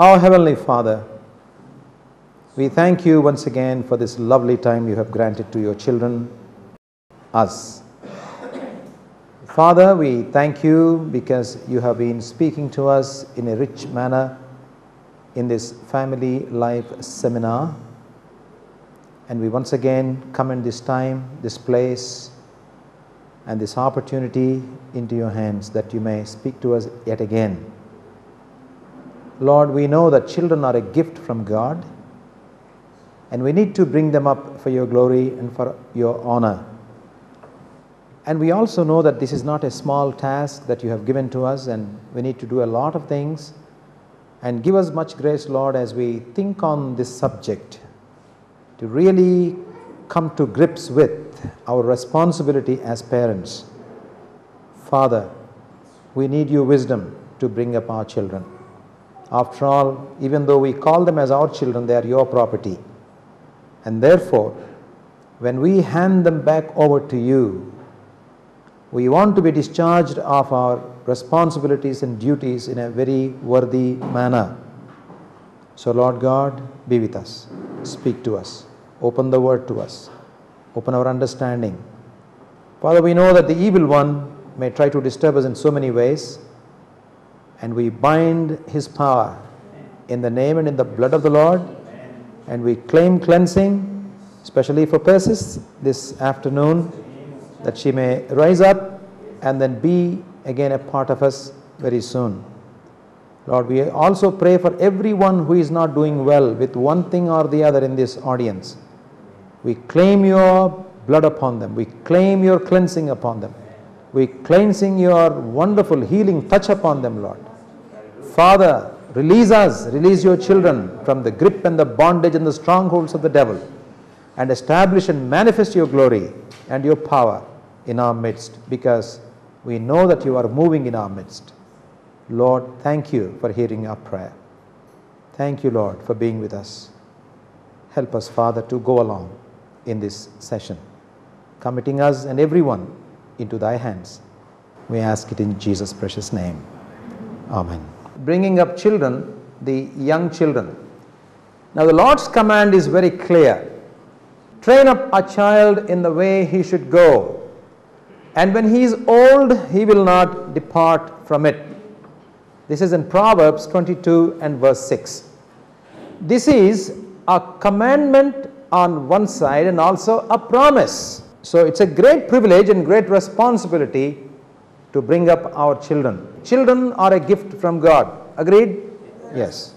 Our Heavenly Father, we thank you once again for this lovely time you have granted to your children, us. Father, we thank you because you have been speaking to us in a rich manner in this family life seminar. And we once again come in this time, this place, and this opportunity into your hands that you may speak to us yet again. Lord, we know that children are a gift from God, and we need to bring them up for your glory and for your honor. And we also know that this is not a small task that you have given to us, and we need to do a lot of things. And give us much grace, Lord, as we think on this subject, to really come to grips with our responsibility as parents. Father, we need your wisdom to bring up our children. After all, even though we call them as our children, they are your property. And therefore, when we hand them back over to you, we want to be discharged of our responsibilities and duties in a very worthy manner. So Lord God, be with us. Speak to us. Open the word to us. Open our understanding. Father, we know that the evil one may try to disturb us in so many ways, and we bind his power in the name and in the blood of the Lord, and we claim cleansing, especially for Persis this afternoon, that she may rise up and then be again a part of us very soon. Lord, we also pray for everyone who is not doing well with one thing or the other in this audience. We claim your blood upon them. We claim your cleansing upon them. We cleansing your wonderful healing touch upon them, Lord. Father, release us, release your children from the grip and the bondage and the strongholds of the devil, and establish and manifest your glory and your power in our midst, because we know that you are moving in our midst. Lord, thank you for hearing our prayer. Thank you, Lord, for being with us. Help us, Father, to go along in this session, committing us and everyone into thy hands. We ask it in Jesus' precious name. Amen. Bringing up children, the young children. Now the Lord's command is very clear. Train up a child in the way he should go, and when he is old, he will not depart from it. This is in Proverbs 22 and verse 6. This is a commandment on one side and also a promise. So it's a great privilege and great responsibility to bring up our children. Children are a gift from God. Agreed? Yes.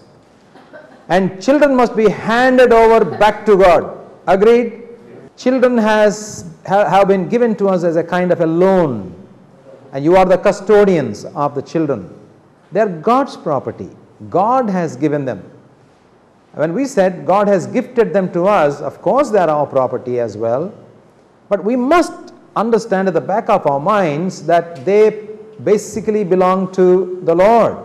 And children must be handed over back to God. Agreed? Children have been given to us as a kind of a loan, and you are the custodians of the children. They are God's property. God has given them. When we said God has gifted them to us, of course they are our property as well. But we must understand at the back of our minds that they basically belong to the Lord.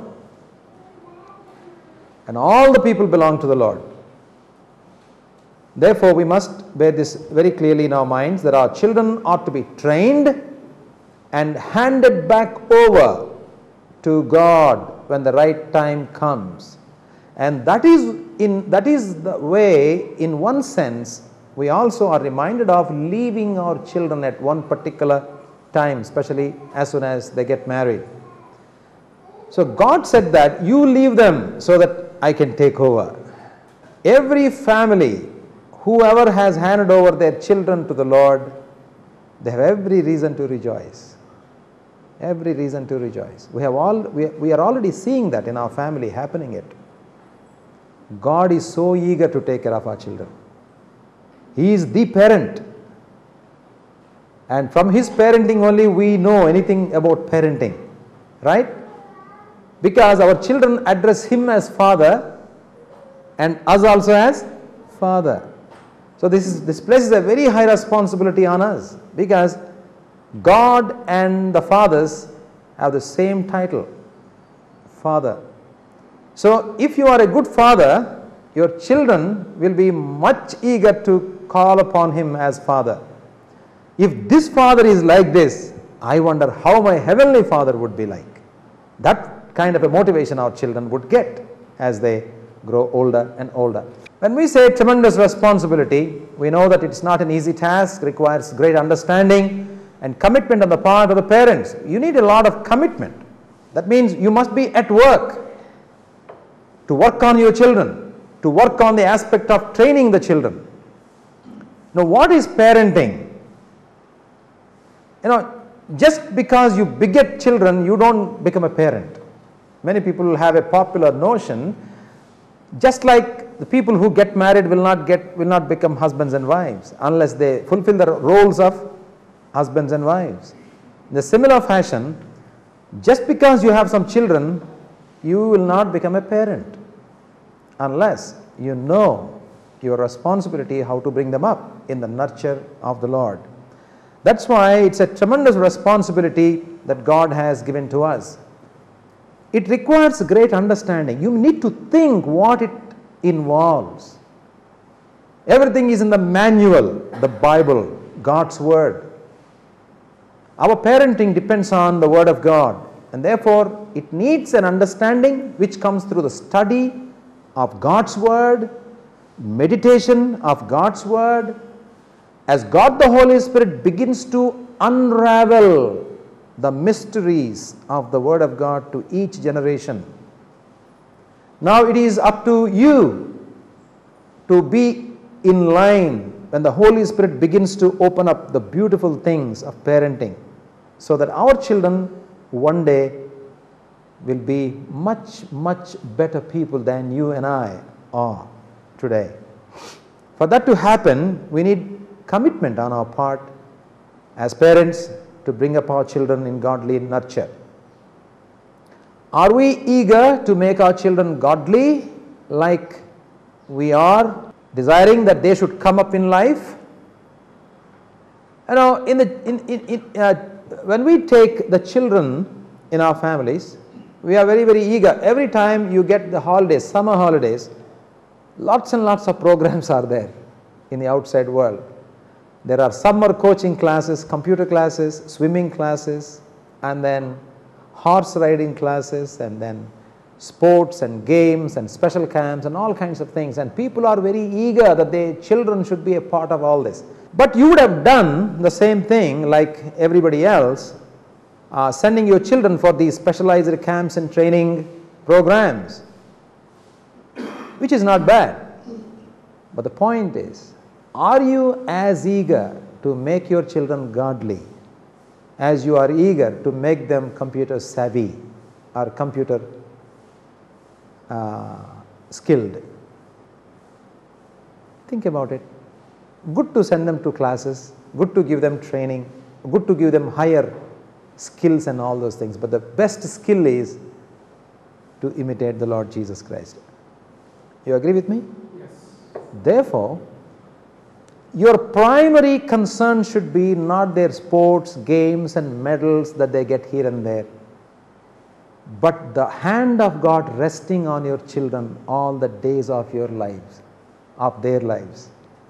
And all the people belong to the Lord. Therefore, we must bear this very clearly in our minds, that our children ought to be trained and handed back over to God when the right time comes. And that is the way, in one sense, we also are reminded of leaving our children at one particular time, especially as soon as they get married. So God said that you leave them so that I can take over. Every family, whoever has handed over their children to the Lord, they have every reason to rejoice. Every reason to rejoice. We are already seeing that in our family happening it. God is so eager to take care of our children. He is the parent. And from his parenting only we know anything about parenting. Right? Because our children address him as Father and us also as Father. So this places a very high responsibility on us, because God and the fathers have the same title, Father. So if you are a good father, your children will be much eager to call upon him as Father. If this father is like this, I wonder how my heavenly Father would be like. That kind of a motivation our children would get as they grow older and older. When we say tremendous responsibility, we know that it's not an easy task, requires great understanding and commitment on the part of the parents. You need a lot of commitment. That means you must be at work to work on your children, to work on the aspect of training the children. Now, what is parenting? Just because you beget children, you don't become a parent. Many people have a popular notion, just like the people who get married will not become husbands and wives unless they fulfill the roles of husbands and wives. In a similar fashion, just because you have some children, you will not become a parent unless you know your responsibility how to bring them up in the nurture of the Lord. That's why it's a tremendous responsibility that God has given to us. It requires great understanding. You need to think what it involves. Everything is in the manual, the Bible, God's Word. Our parenting depends on the Word of God, and therefore it needs an understanding which comes through the study of God's Word, meditation of God's Word, as God the Holy Spirit begins to unravel the mysteries of the Word of God to each generation. Now it is up to you to be in line when the Holy Spirit begins to open up the beautiful things of parenting, so that our children one day will be much, much better people than you and I are today. For that to happen, we need commitment on our part as parents to bring up our children in godly nurture. Are we eager to make our children godly, like we are desiring that they should come up in life? When we take the children in our families, we are very, very eager. Every time you get the holidays, summer holidays, lots and lots of programs are there in the outside world. There are summer coaching classes, computer classes, swimming classes, and then horse riding classes, and then sports and games and special camps and all kinds of things. And people are very eager that their children should be a part of all this. But you would have done the same thing like everybody else, sending your children for these specialized camps and training programs, which is not bad. But the point is, are you as eager to make your children godly as you are eager to make them computer savvy or computer skilled? Think about it. Good to send them to classes, good to give them training, good to give them higher skills and all those things, but the best skill is to imitate the Lord Jesus Christ. You agree with me? Yes. Therefore, your primary concern should be not their sports, games and medals that they get here and there, but the hand of God resting on your children all the days of your lives, of their lives.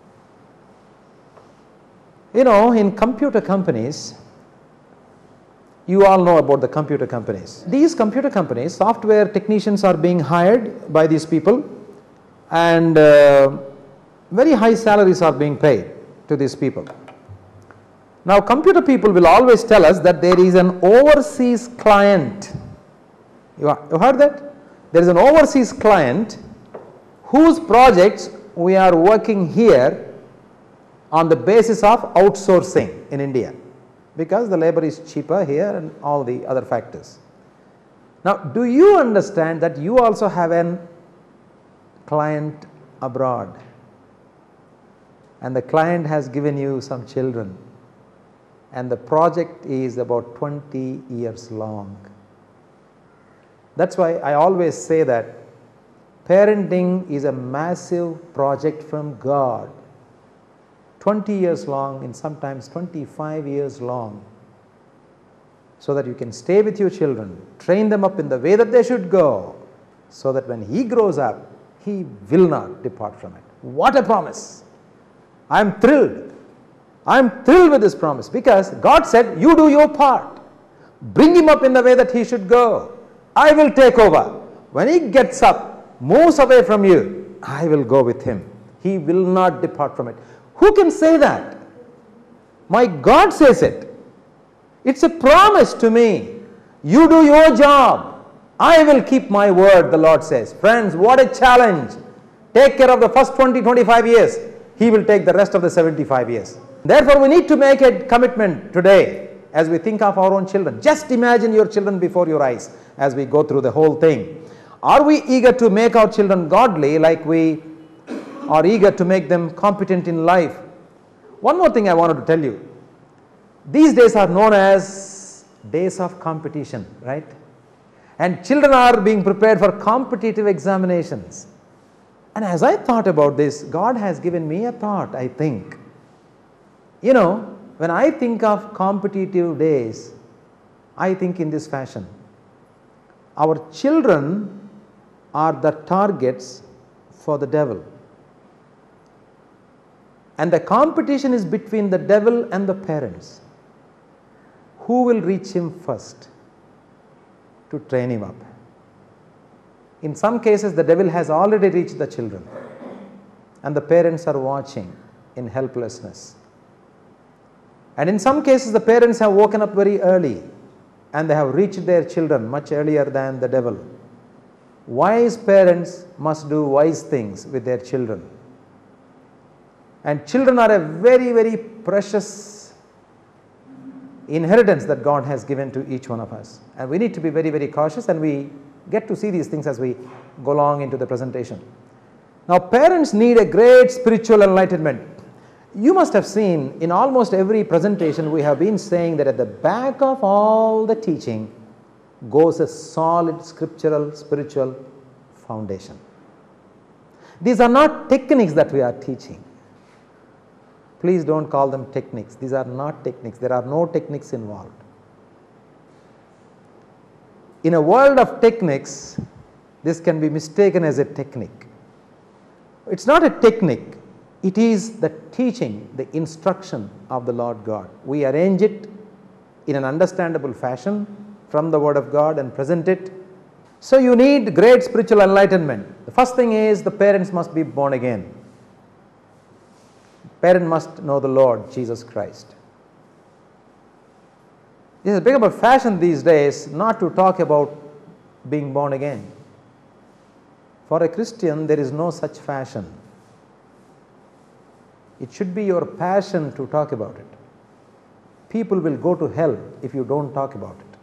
In computer companies, you all know about the computer companies. These computer companies, software technicians are being hired by these people, and very high salaries are being paid to these people. Now, computer people will always tell us that there is an overseas client. You heard that? There is an overseas client whose projects we are working here on the basis of outsourcing in India, because the labor is cheaper here and all the other factors. Now, do you understand that you also have a client abroad, and the client has given you some children, and the project is about 20 years long? That's why I always say that parenting is a massive project from God, 20 years long and sometimes 25 years long, so that you can stay with your children, train them up in the way that they should go, so that when he grows up, he will not depart from it. What a promise! I am thrilled. I am thrilled with this promise, because God said, you do your part. Bring him up in the way that he should go. I will take over. When he gets up, moves away from you, I will go with him. He will not depart from it. Who can say that? My God says it. It's a promise to me. You do your job. I will keep my word, the Lord says. Friends, what a challenge. Take care of the first 20-25 years. He will take the rest of the 75 years. Therefore, we need to make a commitment today as we think of our own children. Just imagine your children before your eyes as we go through the whole thing. Are we eager to make our children godly like we are eager to make them competent in life? One more thing I wanted to tell you. These days are known as days of competition, right? And children are being prepared for competitive examinations. And as I thought about this, God has given me a thought, I think. You know, when I think of competitive days, I think in this fashion. Our children are the targets for the devil. And the competition is between the devil and the parents. Who will reach him first to train him up? In some cases, the devil has already reached the children, and the parents are watching in helplessness. And in some cases, the parents have woken up very early, and they have reached their children much earlier than the devil. Wise parents must do wise things with their children. And children are a very, very precious inheritance that God has given to each one of us. And we need to be very, very cautious, and we get to see these things as we go along into the presentation. Now, parents need a great spiritual enlightenment. You must have seen in almost every presentation we have been saying that at the back of all the teaching goes a solid scriptural spiritual foundation. These are not techniques that we are teaching. Please don't call them techniques. These are not techniques. There are no techniques involved. In a world of techniques, this can be mistaken as a technique. It's not a technique. It is the teaching, the instruction of the Lord God. We arrange it in an understandable fashion from the Word of God and present it. So you need great spiritual enlightenment. The first thing is the parents must be born again. Parent must know the Lord Jesus Christ. It is a bit of a fashion these days not to talk about being born again. For a Christian, there is no such fashion. It should be your passion to talk about it. People will go to hell if you don't talk about it.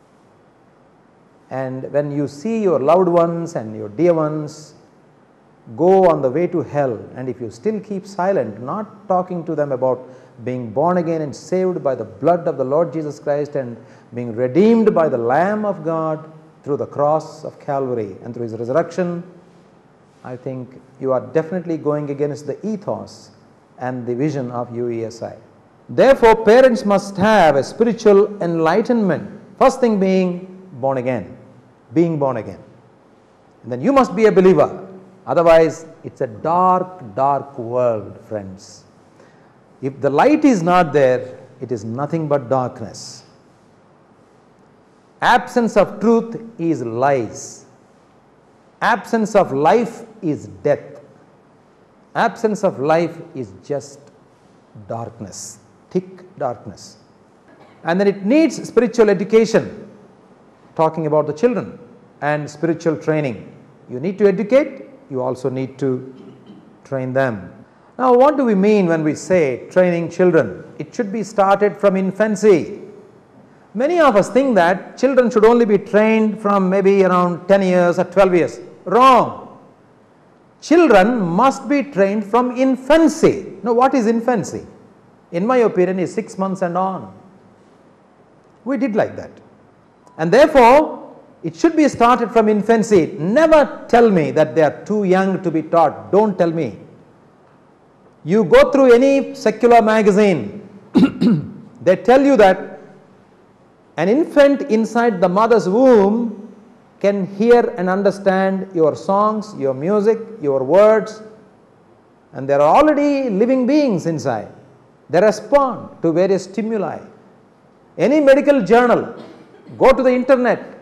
And when you see your loved ones and your dear ones go on the way to hell, and if you still keep silent, not talking to them about being born again and saved by the blood of the Lord Jesus Christ and being redeemed by the Lamb of God through the cross of Calvary and through His resurrection, I think you are definitely going against the ethos and the vision of UESI. Therefore, parents must have a spiritual enlightenment. First thing being born again, being born again. And then you must be a believer. Otherwise, it's a dark, dark world, friends. If the light is not there, it is nothing but darkness. Absence of truth is lies. Absence of life is death. Absence of life is just darkness, thick darkness. And then it needs spiritual education, talking about the children, and spiritual training. You need to educate, you also need to train them. Now, what do we mean when we say training children? It should be started from infancy. Many of us think that children should only be trained from maybe around 10 years or 12 years. Wrong. Children must be trained from infancy. Now, what is infancy? In my opinion, is 6 months and on. We did like that. And therefore, it should be started from infancy. Never tell me that they are too young to be taught. Don't tell me. You go through any secular magazine, they tell you that an infant inside the mother's womb can hear and understand your songs, your music, your words, and there are already living beings inside. They respond to various stimuli. Any medical journal, go to the internet,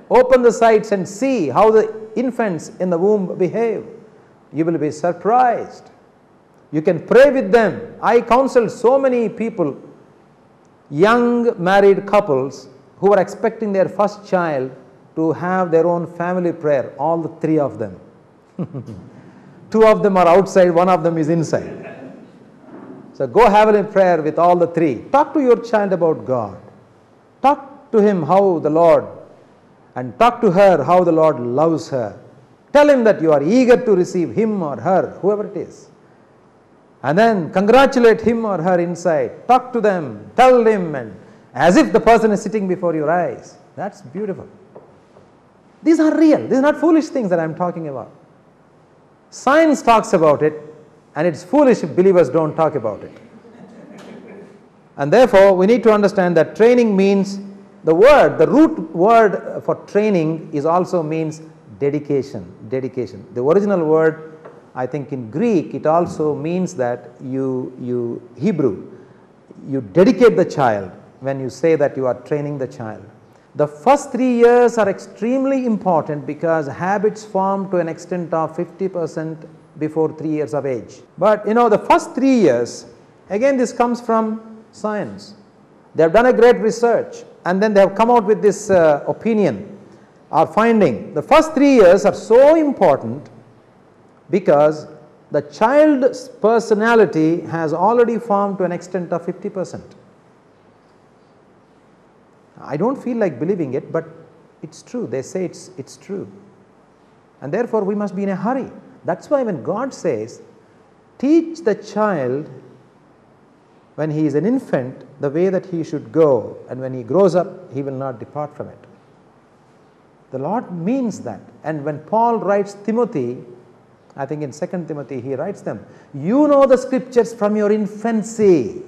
open the sights and see how the infants in the womb behave. You will be surprised. You can pray with them. I counsel so many people, young married couples who are expecting their first child, to have their own family prayer, all the three of them. Two of them are outside, one of them is inside. So go have a prayer with all the three. Talk to your child about God. Talk to him how the Lord, and talk to her how the Lord loves her. Tell him that you are eager to receive him or her, whoever it is. And then congratulate him or her inside. Talk to them, tell him, and as if the person is sitting before your eyes. That's beautiful. These are real. These are not foolish things that I am talking about. Science talks about it, and it's foolish if believers don't talk about it. And therefore, we need to understand that training means, the root word for training is also means dedication. Dedication. The original word, I think in Greek, it also means that you dedicate the child when you say that you are training the child. The first 3 years are extremely important because habits form to an extent of 50% before 3 years of age. But the first 3 years, again this comes from science. They have done a great research and then they have come out with this opinion or finding. The first 3 years are so important because the child's personality has already formed to an extent of 50%. I don't feel like believing it, but it's true. They say it's true. And therefore, we must be in a hurry. That's why when God says, teach the child when he is an infant the way that he should go, and when he grows up, he will not depart from it. The Lord means that. And when Paul writes Timothy, I think in 2 Timothy, he writes them, you know the scriptures from your infancy.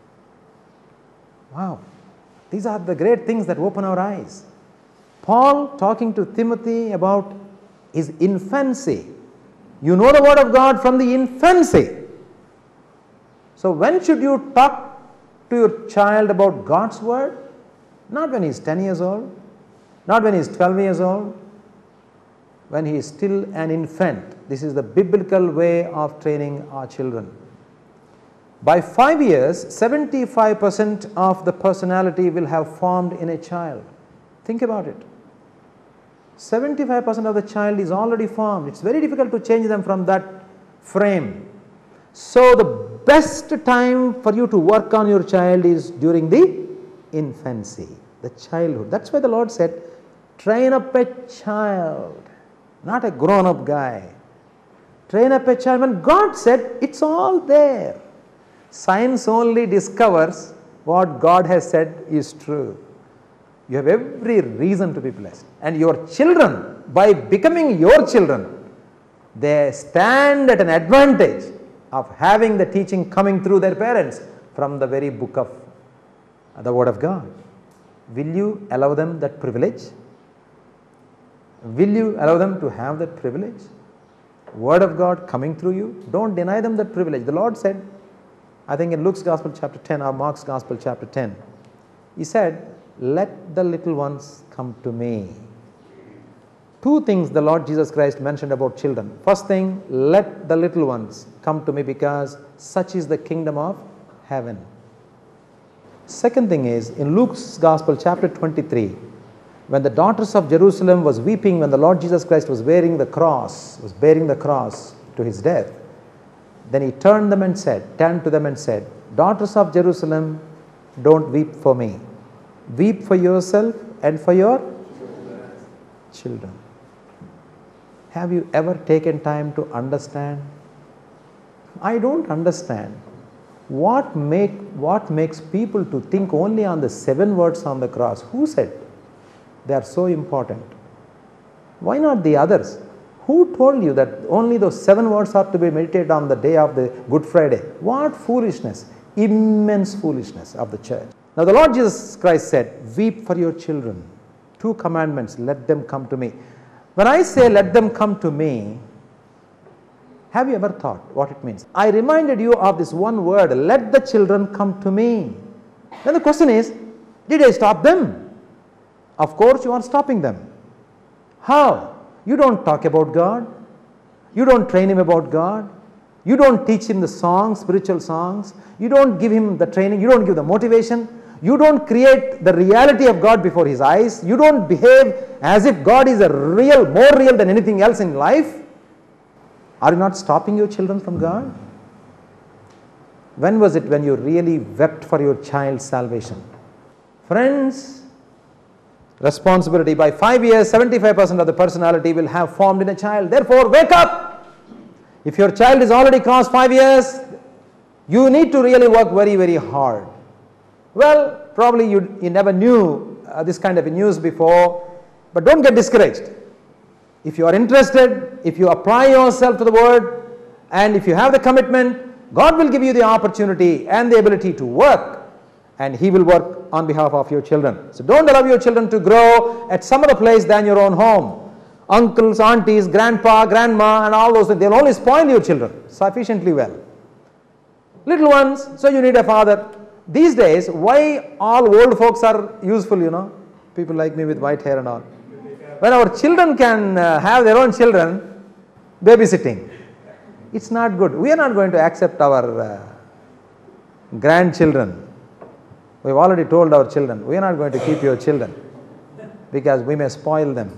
Wow. These are the great things that open our eyes. Paul talking to Timothy about his infancy. You know the word of God from the infancy. So when should you talk to your child about God's word? Not when he is 10 years old, not when he is 12 years old, when he is still an infant. This is the biblical way of training our children. By 5 years, 75% of the personality will have formed in a child. Think about it. 75% of the child is already formed. It's very difficult to change them from that frame. So the best time for you to work on your child is during the infancy, the childhood. That's why the Lord said, train up a child, not a grown-up guy. Train up a child. When God said, it's all there. Science only discovers what God has said is true. You have every reason to be blessed. And your children, by becoming your children, they stand at an advantage of having the teaching coming through their parents from the very book of the Word of God. Will you allow them that privilege? Will you allow them to have that privilege? Word of God coming through you? Don't deny them that privilege. The Lord said, I think in Luke's Gospel chapter 10 or Mark's Gospel chapter 10, He said, let the little ones come to me. Two things the Lord Jesus Christ mentioned about children. First thing, let the little ones come to me because such is the kingdom of heaven. Second thing is, in Luke's Gospel chapter 23, when the daughters of Jerusalem was weeping when the Lord Jesus Christ was bearing the cross to his death, then he turned to them and said, daughters of Jerusalem, don't weep for me. Weep for yourself and for your children. Have you ever taken time to understand? I don't understand what makes people to think only on the 7 words on the cross. Who said they are so important? Why not the others? Who told you that only those 7 words are to be meditated on the day of the Good Friday? What foolishness, immense foolishness of the church. Now the Lord Jesus Christ said, weep for your children. 2 commandments, let them come to me. When I say let them come to me, have you ever thought what it means? I reminded you of this one word, let the children come to me. Then the question is, did I stop them? Of course you are stopping them. How? You don't talk about God. You don't train him about God. You don't teach him the songs, spiritual songs. You don't give him the training. You don't give the motivation. You don't create the reality of God before his eyes. You don't behave as if God is more real than anything else in life. Are you not stopping your children from God? When was it when you really wept for your child's salvation? Friends, responsibility. By 5 years, 75% of the personality will have formed in a child. Therefore, wake up. If your child is already crossed 5 years, you need to really work very, very hard. Well, probably you never knew this kind of news before, but don't get discouraged. If you are interested, if you apply yourself to the word, and if you have the commitment, God will give you the opportunity and the ability to work, and he will work on behalf of your children. So don't allow your children to grow at some other place than your own home. Uncles, aunties, grandpa, grandma, and all those things, they'll only spoil your children sufficiently well. Little ones, so you need a father. These days, why all old folks are useful, people like me with white hair and all. When our children can have their own children, babysitting, it's not good. We are not going to accept our grandchildren. We've already told our children, we are not going to keep your children because we may spoil them.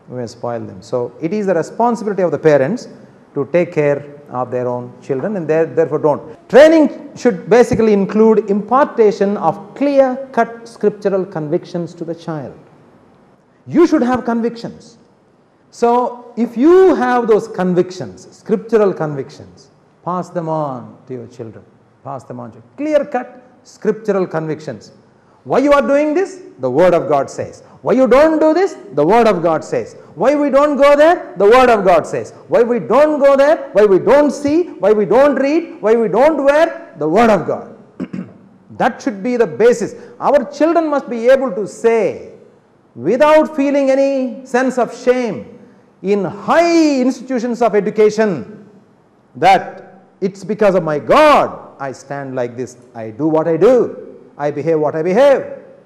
So it is the responsibility of the parents to take care of their own children, and therefore don't. Training should basically include impartation of clear-cut scriptural convictions to the child. You should have convictions. So if you have those convictions, scriptural convictions, pass them on to your children. Clear-cut scriptural convictions. Why you are doing this? The Word of God says. Why you don't do this? The Word of God says. Why we don't go there? The Word of God says. Why we don't go there? Why we don't see? Why we don't read? Why we don't wear? The Word of God. That should be the basis. Our children must be able to say, without feeling any sense of shame, in high institutions of education, that it's because of my God I stand like this, I do what I do, I behave what I behave.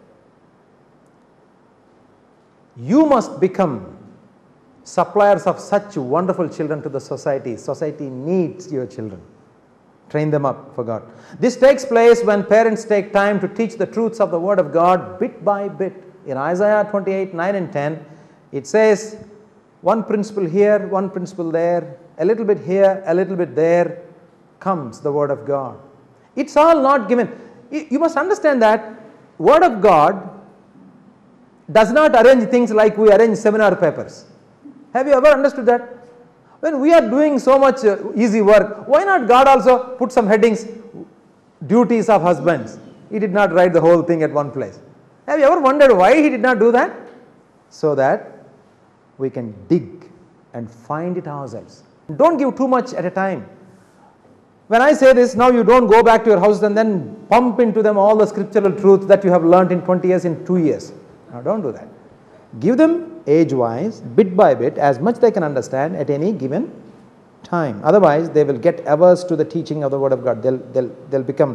You must become suppliers of such wonderful children to the society. Society needs your children. Train them up for God. This takes place when parents take time to teach the truths of the Word of God bit by bit. In Isaiah 28, 9 and 10, it says, one principle here, one principle there, a little bit here, a little bit there, comes the Word of God. It's all not given. You must understand that Word of God does not arrange things like we arrange seminar papers. Have you ever understood that? When we are doing so much easy work, why not God also put some headings, duties of husbands? He did not write the whole thing at one place. Have you ever wondered why he did not do that? So that we can dig and find it ourselves. Don't give too much at a time. When I say this, now you don't go back to your house and then pump into them all the scriptural truths that you have learnt in 20 years, in 2 years. Now don't do that. Give them age-wise, bit by bit, as much they can understand at any given time. Otherwise, they will get averse to the teaching of the Word of God. They'll become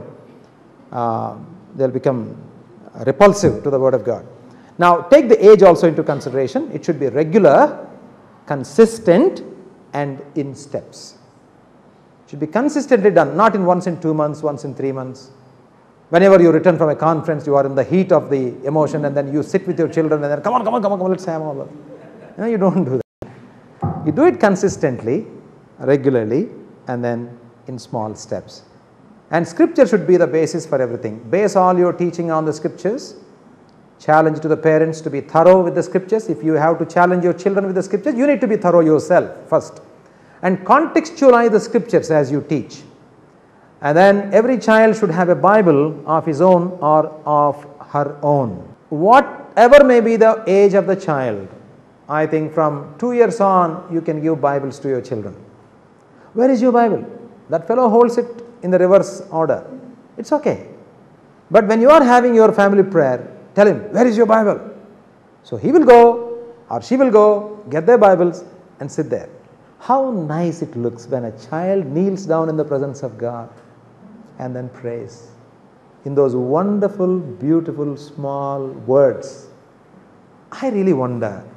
repulsive to the Word of God. Now, take the age also into consideration. It should be regular, consistent, and in steps. It should be consistently done, not in once in 2 months, once in 3 months. Whenever you return from a conference, you are in the heat of the emotion, and then you sit with your children and then, come on, let's have all of it. You don't do that. You do it consistently, regularly, and then in small steps. And scripture should be the basis for everything. Base all your teaching on the scriptures. Challenge to the parents to be thorough with the scriptures. If you have to challenge your children with the scriptures, you need to be thorough yourself first. And contextualize the scriptures as you teach. And then every child should have a Bible of his own or of her own. Whatever may be the age of the child, I think from 2 years on, you can give Bibles to your children. Where is your Bible? That fellow holds it in the reverse order. It's okay. But when you are having your family prayer, tell him, where is your Bible? So he will go or she will go, get their Bibles and sit there. How nice it looks when a child kneels down in the presence of God and then prays in those wonderful, beautiful, small words. I really wonder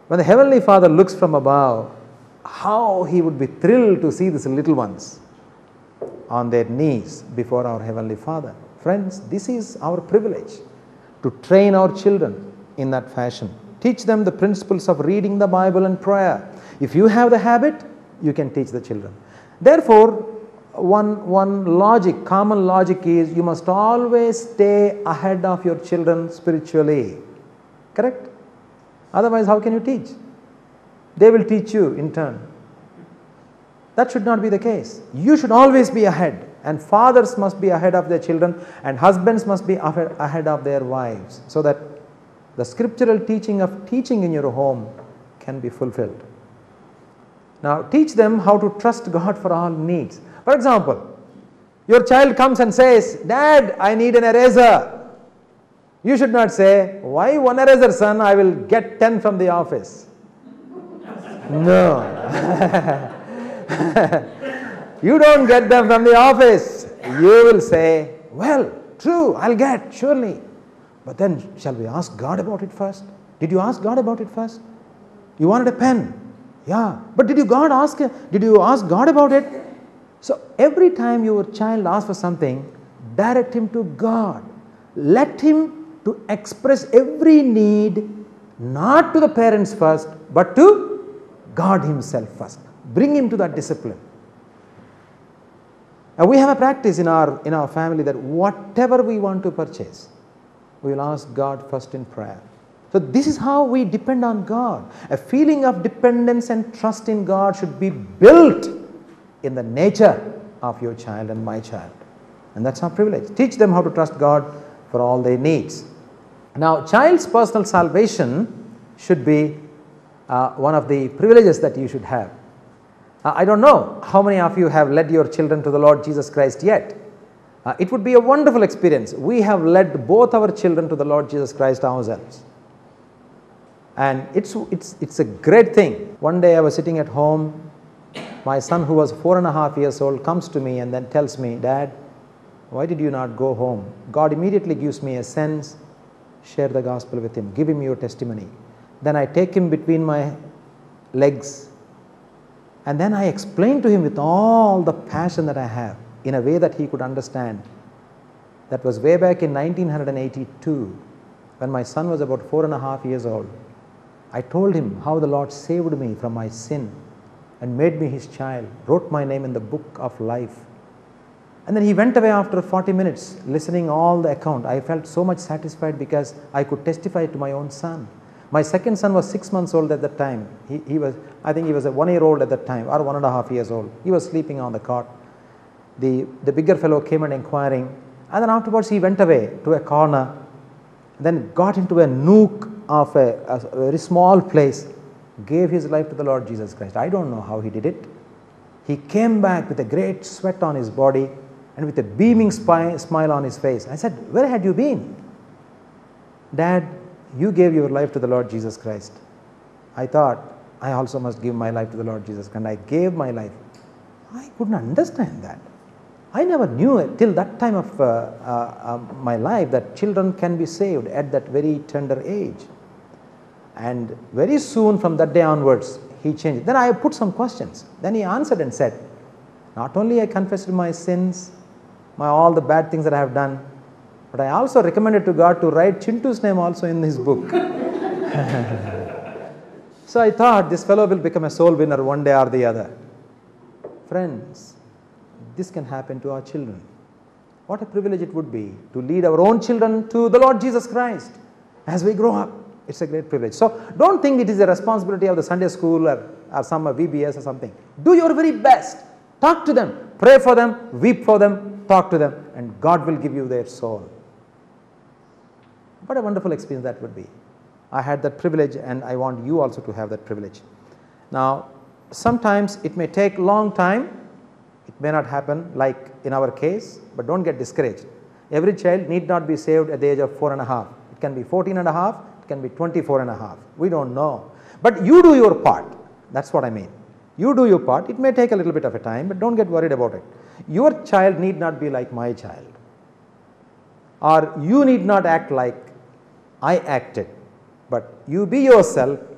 When the Heavenly Father looks from above, how He would be thrilled to see these little ones on their knees before our Heavenly Father. Friends, this is our privilege, to train our children in that fashion. Teach them the principles of reading the Bible and prayer. If you have the habit, you can teach the children. Therefore, one logic, common logic is, you must always stay ahead of your children spiritually. Correct? Otherwise, how can you teach? They will teach you in turn. That should not be the case. You should always be ahead, and fathers must be ahead of their children, and husbands must be ahead of their wives, so that the scriptural teaching of teaching in your home can be fulfilled. Now, teach them how to trust God for all needs. For example, your child comes and says, "Dad, I need an eraser." You should not say, "Why one eraser, son? I will get 10 from the office." No. You don't get them from the office. You will say, "Well, true, I'll get, surely. But then, shall we ask God about it first? Did you ask God about it first? You wanted a pen. Yeah. But did you ask God about it?" So every time your child asks for something, direct him to God. Let him to express every need, not to the parents first, but to God Himself first. Bring him to that discipline. Now, we have a practice in our family that whatever we want to purchase, we will ask God first in prayer. So this is how we depend on God. A feeling of dependence and trust in God should be built in the nature of your child and my child. And that's our privilege. Teach them how to trust God for all their needs. Now, child's personal salvation should be one of the privileges that you should have. I don't know how many of you have led your children to the Lord Jesus Christ yet. It would be a wonderful experience. We have led both our children to the Lord Jesus Christ ourselves. And it's a great thing. One day I was sitting at home. My son, who was 4.5 years old, comes to me and then tells me, "Dad, why did you not go home?" God immediately gives me a sense. Share the gospel with him. Give him your testimony. Then I take him between my legs, and then I explain to him with all the passion that I have, in a way that he could understand. That was way back in 1982, when my son was about 4.5 years old. I told him how the Lord saved me from my sin and made me His child, wrote my name in the book of life. And then he went away after 40 minutes, listening all the account. I felt so much satisfied because I could testify to my own son. My second son was 6 months old at that time. I think he was a 1-year-old at that time, or 1.5 years old. He was sleeping on the cot. The bigger fellow came and inquiring, and then afterwards he went away to a corner, then got into a nook of a very small place, gave his life to the Lord Jesus Christ. I don't know how he did it. He came back with a great sweat on his body and with a beaming smile on his face. I said, "Where had you been?" "Dad, you gave your life to the Lord Jesus Christ. I thought I also must give my life to the Lord Jesus Christ, and I gave my life." I couldn't understand that. I never knew it till that time of my life that children can be saved at that very tender age. And very soon from that day onwards, he changed. Then I put some questions. Then he answered and said, "Not only I confessed my sins, all the bad things that I have done, but I also recommended to God to write Chintu's name also in his book." So I thought, this fellow will become a soul winner one day or the other. Friends, this can happen to our children. What a privilege it would be to lead our own children to the Lord Jesus Christ as we grow up. It's a great privilege. So don't think it is a responsibility of the Sunday school or some VBS or something. Do your very best. Talk to them, pray for them, weep for them, talk to them, and God will give you their soul. What a wonderful experience that would be. I had that privilege, and I want you also to have that privilege. Now, sometimes it may take long time. It may not happen like in our case, but don't get discouraged. Every child need not be saved at the age of 4.5. It can be 14.5, it can be 24.5. We don't know. But you do your part. That's what I mean. You do your part. It may take a little bit of a time, but don't get worried about it. Your child need not be like my child. Or you need not act like I acted. But you be yourself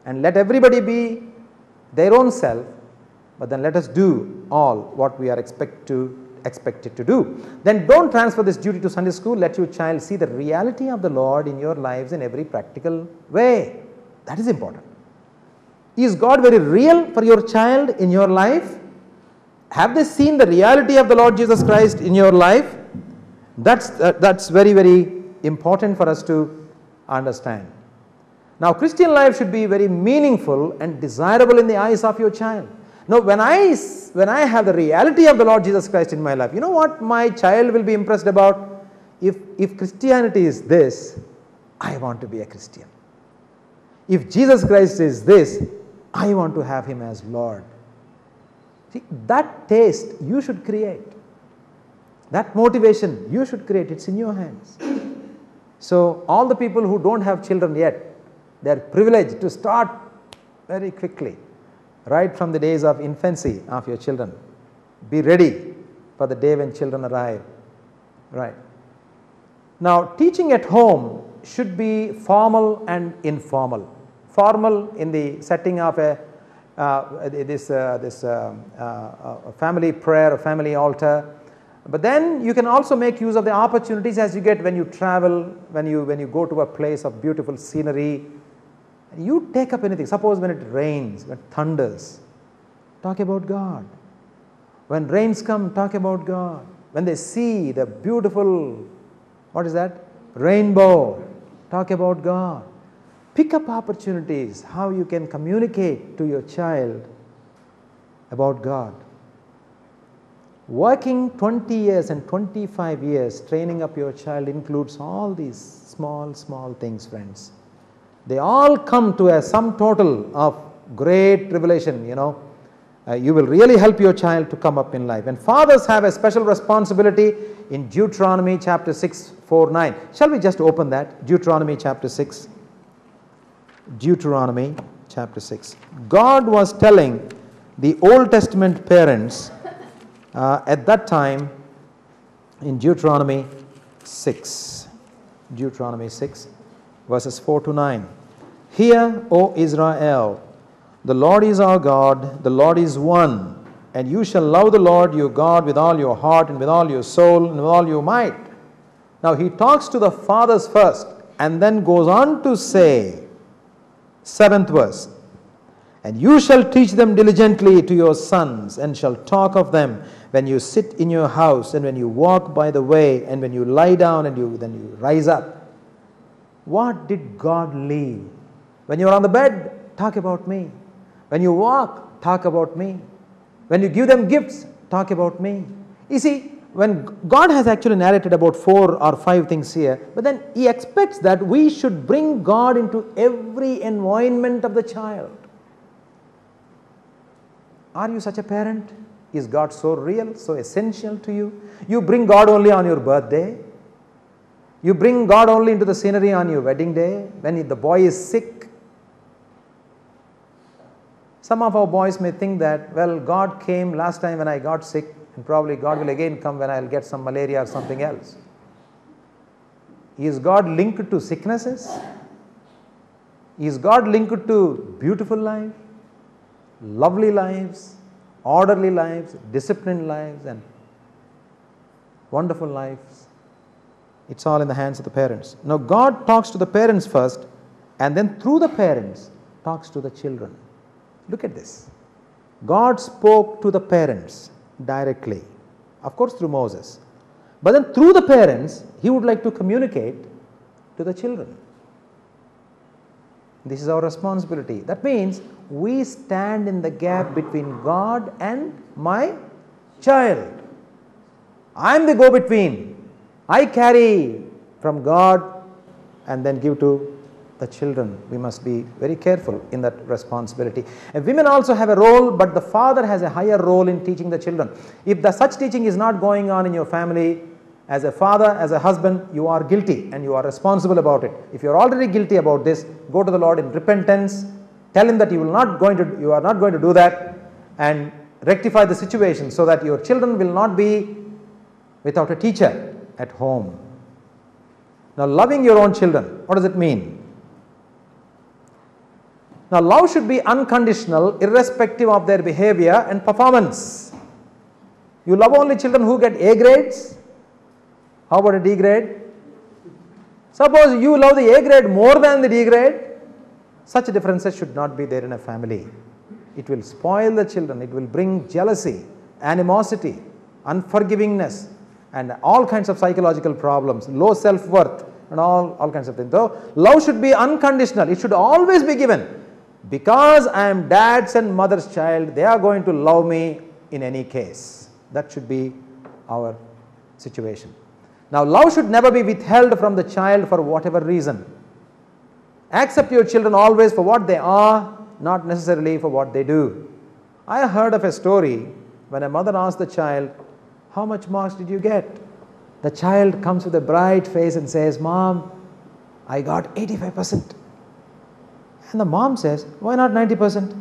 and let everybody be their own self, but then let us do all what we are expected to do. Then don't transfer this duty to Sunday school. Let your child see the reality of the Lord in your lives in every practical way. That is important. Is God very real for your child in your life? Have they seen the reality of the Lord Jesus Christ in your life? That's very, very important for us to understand. Now, Christian life should be very meaningful and desirable in the eyes of your child. Now, when I have the reality of the Lord Jesus Christ in my life, you know what my child will be impressed about? If Christianity is this, I want to be a Christian. If Jesus Christ is this, I want to have Him as Lord. See, that taste you should create. That motivation you should create. It's in your hands. So, all the people who don't have children yet, they are privileged to start very quickly, right from the days of infancy of your children. Be ready for the day when children arrive. Right. Now, teaching at home should be formal and informal. Formal in the setting of a family prayer, a family altar. But then you can also make use of the opportunities as you get when you travel, when you go to a place of beautiful scenery. You take up anything. Suppose when it rains, when it thunders, talk about God. When rains come, talk about God. When they see the beautiful, what is that? Rainbow, talk about God. Pick up opportunities how you can communicate to your child about God. Working 20 years and 25 years training up your child includes all these small things, friends. They all come to a sum total of great revelation, you know. You will really help your child to come up in life. And fathers have a special responsibility in Deuteronomy chapter 6, 4, 9. Shall we just open that? Deuteronomy chapter 6. Deuteronomy chapter 6. God was telling the Old Testament parents at that time in Deuteronomy 6. Deuteronomy 6. Verses 4 to 9. Hear, O Israel, the Lord is our God, the Lord is one, and you shall love the Lord your God with all your heart and with all your soul and with all your might. Now he talks to the fathers first and then goes on to say, 7th verse, and you shall teach them diligently to your sons and shall talk of them when you sit in your house and when you walk by the way and when you lie down and then you rise up. What did God leave? When you are on the bed, talk about me. When you walk, talk about me. When you give them gifts, talk about me. You see, when God has actually narrated about 4 or 5 things here, but then He expects that we should bring God into every environment of the child. Are you such a parent? Is God so real, so essential to you? You bring God only on your birthday. You bring God only into the scenery on your wedding day, when the boy is sick. Some of our boys may think that, well, God came last time when I got sick, and probably God will again come when I will get some malaria or something else. Is God linked to sicknesses? Is God linked to beautiful life, lovely lives, orderly lives, disciplined lives, and wonderful lives? It's all in the hands of the parents. Now God talks to the parents first, and then through the parents talks to the children. Look at this. God spoke to the parents directly, of course through Moses. But then through the parents, He would like to communicate to the children. This is our responsibility. That means we stand in the gap between God and my child. I am the go-between. I carry from God and then give to the children. We must be very careful in that responsibility. And women also have a role, but the father has a higher role in teaching the children. If such teaching is not going on in your family, as a father, as a husband, you are guilty and you are responsible about it. If you are already guilty about this, go to the Lord in repentance, tell Him that you are not going to do that, and rectify the situation so that your children will not be without a teacher at home. Now, loving your own children, what does it mean? Now, love should be unconditional, irrespective of their behavior and performance. You love only children who get A grades. How about a D grade? Suppose you love the A grade more than the D grade. Such differences should not be there in a family. It will spoil the children. It will bring jealousy, animosity, unforgivingness, and all kinds of psychological problems, low self-worth, and all kinds of things. So, love should be unconditional. It should always be given. Because I am dad's and mother's child, they are going to love me in any case. That should be our situation. Now, love should never be withheld from the child for whatever reason. Accept your children always for what they are, not necessarily for what they do. I heard of a story when a mother asked the child, "How much marks did you get?" The child comes with a bright face and says, "Mom, I got 85%. And the mom says, "Why not 90%?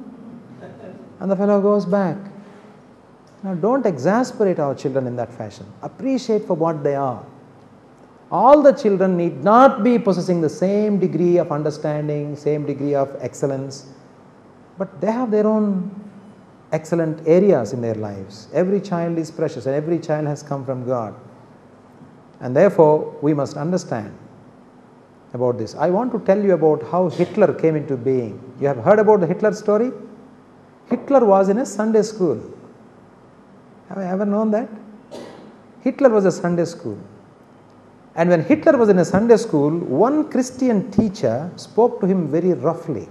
And the fellow goes back. Now, don't exasperate our children in that fashion. Appreciate for what they are. All the children need not be possessing the same degree of understanding, same degree of excellence, but they have their own excellent areas in their lives. Every child is precious and every child has come from God. And therefore, we must understand about this. I want to tell you about how Hitler came into being. You have heard about the Hitler story? Hitler was in a Sunday school. Have you ever known that? Hitler was a Sunday school. And when Hitler was in a Sunday school, one Christian teacher spoke to him very roughly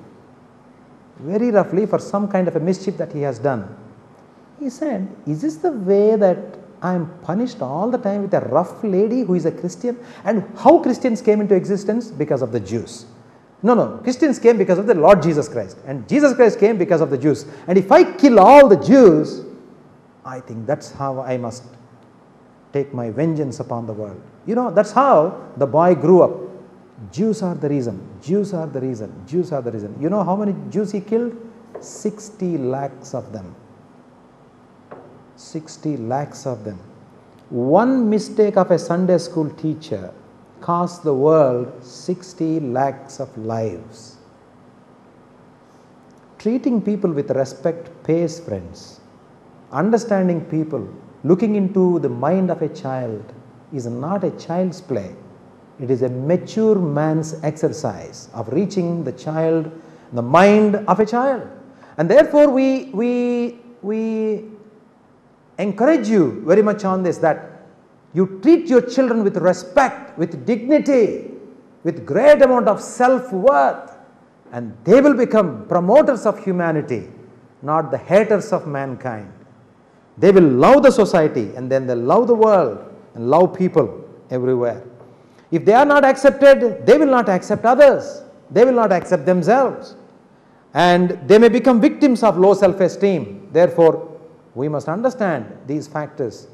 for some kind of a mischief that he has done. He said, "Is this the way that I am punished all the time with a rough lady who is a Christian?" And how Christians came into existence? Because of the Jews. No, Christians came because of the Lord Jesus Christ. And Jesus Christ came because of the Jews. And if I kill all the Jews, I think that's how I must take my vengeance upon the world. You know, that's how the boy grew up. Jews are the reason. Jews are the reason. Jews are the reason. You know how many Jews he killed? 60 lakhs of them. 60 lakhs of them. One mistake of a Sunday school teacher cost the world 60 lakhs of lives. Treating people with respect pays, friends. Understanding people, looking into the mind of a child is not a child's play. It is a mature man's exercise of reaching the child, the mind of a child. And therefore, we encourage you very much on this, that you treat your children with respect, with dignity, with great amount of self-worth, and they will become promoters of humanity, not the haters of mankind. They will love the society, and then they love the world and love people everywhere. If they are not accepted, they will not accept others. They will not accept themselves. And they may become victims of low self-esteem. Therefore, we must understand these factors.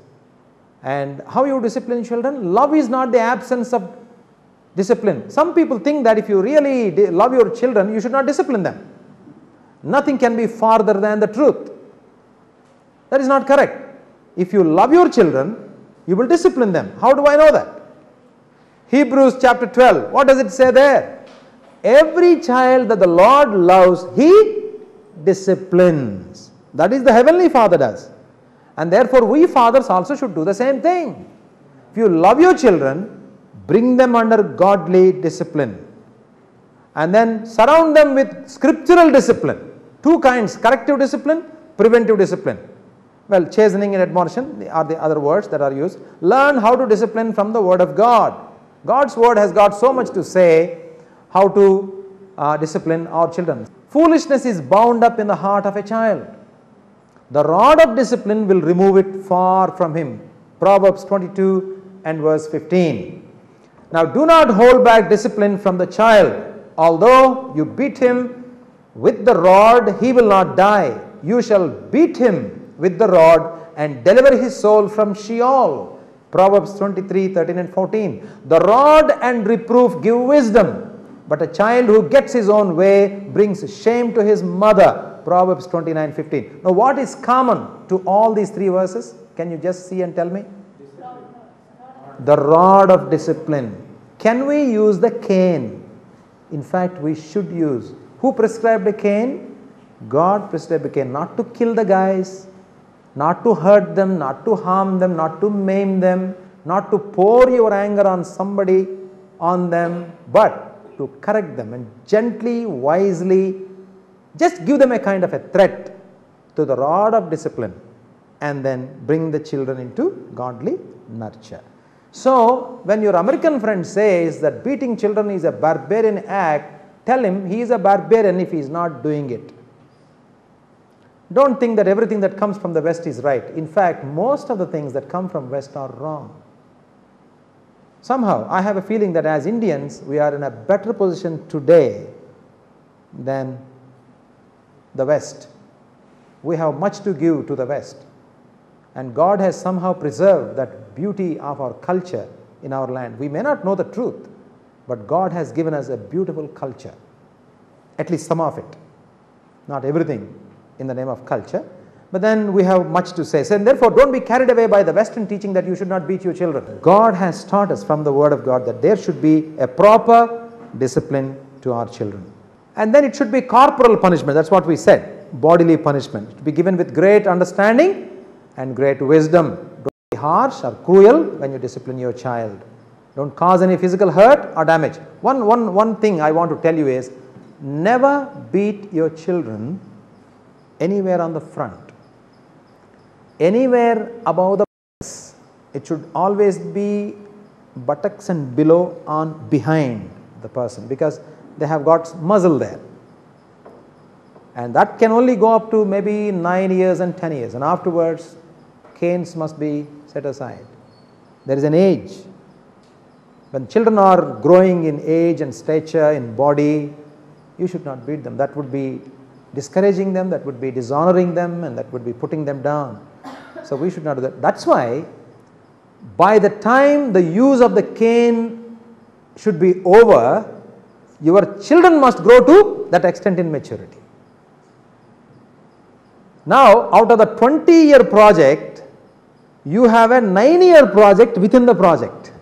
And how you discipline children? Love is not the absence of discipline. Some people think that if you really love your children, you should not discipline them. Nothing can be farther than the truth. That is not correct. If you love your children, you will discipline them. How do I know that? Hebrews chapter 12, what does it say there? Every child that the Lord loves, He disciplines. That is the Heavenly Father does. And therefore, we fathers also should do the same thing. If you love your children, bring them under godly discipline. And then surround them with scriptural discipline. Two kinds, corrective discipline, preventive discipline. Well, chastening and admonition are the other words that are used. Learn how to discipline from the Word of God. God's Word has got so much to say how to discipline our children. Foolishness is bound up in the heart of a child. The rod of discipline will remove it far from him. Proverbs 22 and verse 15. Now, do not hold back discipline from the child. Although you beat him with the rod, he will not die. You shall beat him with the rod and deliver his soul from Sheol. Proverbs 23, 13 and 14. The rod and reproof give wisdom, but a child who gets his own way brings shame to his mother. Proverbs 29, 15. Now, what is common to all these three verses? Can you just see and tell me? The rod of discipline. Can we use the cane? In fact, we should use Who prescribed Cain? God prescribed Cain not to kill the guys, not to hurt them, not to harm them, not to maim them, not to pour your anger on somebody, on them, but to correct them and gently, wisely, just give them a kind of a threat to the rod of discipline and then bring the children into godly nurture. So, when your American friend says that beating children is a barbarian act, tell him he is a barbarian if he is not doing it. Don't think that everything that comes from the West is right. In fact, most of the things that come from West are wrong. Somehow, I have a feeling that as Indians, we are in a better position today than the West. We have much to give to the West. And God has somehow preserved that beauty of our culture in our land. We may not know the truth, but God has given us a beautiful culture. At least some of it. Not everything in the name of culture. But then we have much to say. So, and therefore, don't be carried away by the Western teaching that you should not beat your children. God has taught us from the Word of God that there should be a proper discipline to our children. And then it should be corporal punishment. That's what we said. Bodily punishment. To be given with great understanding and great wisdom. Don't be harsh or cruel when you discipline your child. Don't cause any physical hurt or damage. One thing I want to tell you is, never beat your children anywhere on the front. Anywhere above the buttocks. It should always be buttocks and below on behind the person, because they have got muscle there. And that can only go up to maybe 9 years and 10 years, and afterwards canes must be set aside. There is an age. When children are growing in age and stature, in body, you should not beat them. That would be discouraging them, that would be dishonoring them, and that would be putting them down. So we should not do that. That's why by the time the use of the cane should be over, your children must grow to that extent in maturity. Now, out of the 20-year project, you have a 9-year project within the project.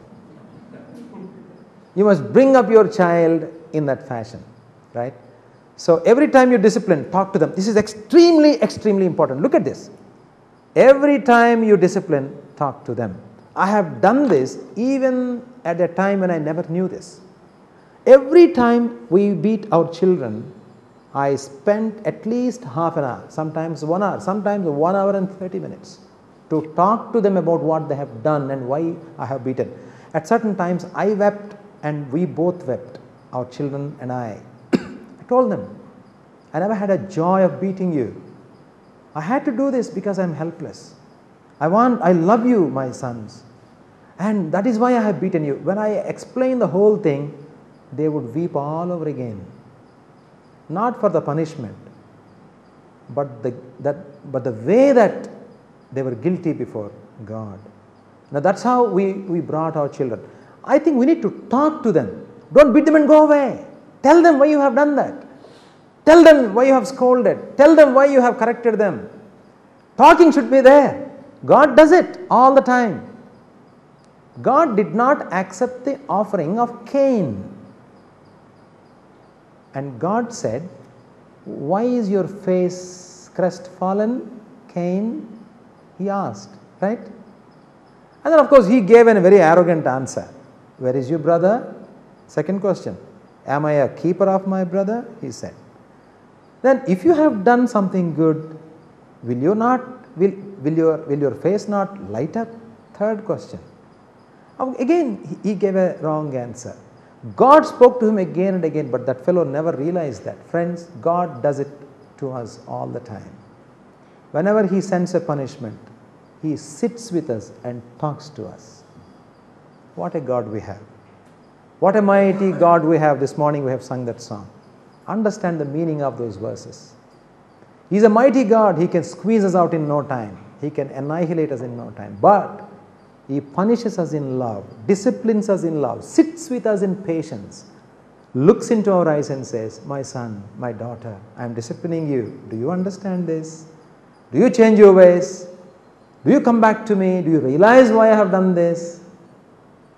You must bring up your child in that fashion, right? So, every time you discipline, talk to them. This is extremely, extremely important. Look at this. Every time you discipline, talk to them. I have done this even at a time when I never knew this. Every time we beat our children, I spent at least half an hour, sometimes 1 hour, sometimes 1 hour and 30 minutes to talk to them about what they have done and why I have beaten. At certain times I wept and we both wept, our children and I. I told them, I never had a joy of beating you. I had to do this because I am helpless. I love you, my sons, and that is why I have beaten you. When I explain the whole thing, they would weep all over again. Not for the punishment, but the way that they were guilty before God. Now that's how we brought our children. I think we need to talk to them. Don't beat them and go away. Tell them why you have done that. Tell them why you have scolded. Tell them why you have corrected them. Talking should be there. God does it all the time. God did not accept the offering of Cain. And God said, why is your face crestfallen, Cain? He asked, right? And then of course he gave a very arrogant answer. Where is your brother? Second question. Am I a keeper of my brother? He said. Then if you have done something good, will your face not light up? Third question. Again he gave a wrong answer. God spoke to him again and again, but that fellow never realized that. Friends, God does it to us all the time. Whenever he sends a punishment, he sits with us and talks to us. What a God we have. What a mighty God we have. This morning we have sung that song. Understand the meaning of those verses. He is a mighty God. He can squeeze us out in no time. He can annihilate us in no time. But he punishes us in love, disciplines us in love, sits with us in patience, looks into our eyes and says, my son, my daughter, I am disciplining you. Do you understand this? Do you change your ways? Do you come back to me? Do you realize why I have done this?